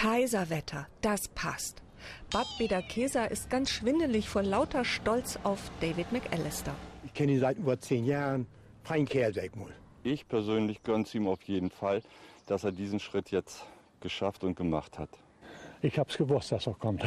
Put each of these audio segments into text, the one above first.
Kaiserwetter, das passt. Bad Bederkesa ist ganz schwindelig vor lauter Stolz auf David McAllister. Ich kenne ihn seit über 10 Jahren. Fein Kerl, sag mal. Ich persönlich gönne es ihm auf jeden Fall, dass er diesen Schritt jetzt geschafft und gemacht hat. Ich hab's gewusst, dass er kommt.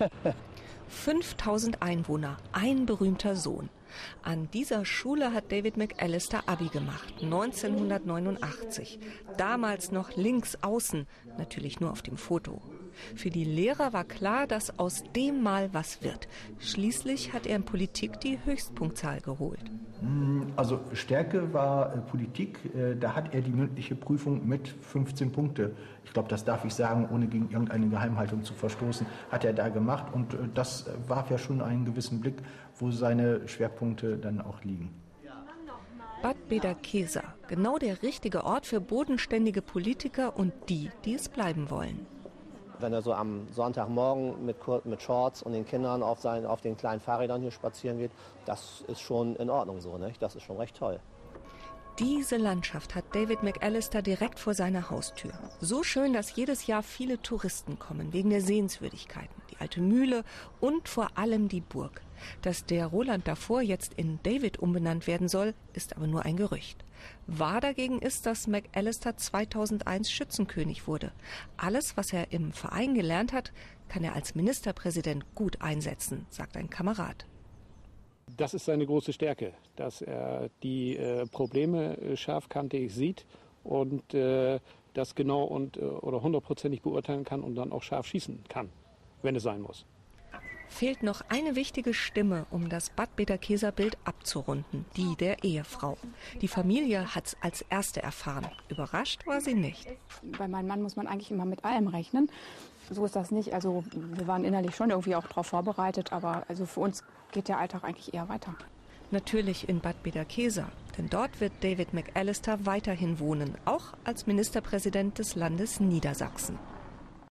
5000 Einwohner, ein berühmter Sohn. An dieser Schule hat David McAllister Abi gemacht, 1989. Damals noch links außen, natürlich nur auf dem Foto. Für die Lehrer war klar, dass aus dem mal was wird. Schließlich hat er in Politik die Höchstpunktzahl geholt. Also Stärke war Politik, da hat er die mündliche Prüfung mit 15 Punkte. Ich glaube, das darf ich sagen, ohne gegen irgendeine Geheimhaltung zu verstoßen, hat er da gemacht. Und das warf ja schon einen gewissen Blick, wo seine Schwerpunkte dann auch liegen. Bad Bederkesa, genau der richtige Ort für bodenständige Politiker und die es bleiben wollen. Wenn er so am Sonntagmorgen mit Shorts und den Kindern auf den kleinen Fahrrädern hier spazieren geht, das ist schon in Ordnung so, nicht? Das ist schon recht toll. Diese Landschaft hat David McAllister direkt vor seiner Haustür. So schön, dass jedes Jahr viele Touristen kommen, wegen der Sehenswürdigkeiten. Die alte Mühle und vor allem die Burg. Dass der Roland davor jetzt in David umbenannt werden soll, ist aber nur ein Gerücht. Wahr dagegen ist, dass McAllister 2001 Schützenkönig wurde. Alles, was er im Verein gelernt hat, kann er als Ministerpräsident gut einsetzen, sagt ein Kamerad. Das ist seine große Stärke, dass er die Probleme scharfkantig sieht und das genau oder 100%ig beurteilen kann und dann auch scharf schießen kann, wenn es sein muss. Fehlt noch eine wichtige Stimme, um das Bad Bederkesa-Bild abzurunden, die der Ehefrau. Die Familie hat's als erste erfahren. Überrascht war sie nicht. Bei meinem Mann muss man eigentlich immer mit allem rechnen. So ist das nicht. Also wir waren innerlich schon irgendwie auch darauf vorbereitet, aber also für uns geht der Alltag eigentlich eher weiter. Natürlich in Bad Bederkesa, denn dort wird David McAllister weiterhin wohnen, auch als Ministerpräsident des Landes Niedersachsen.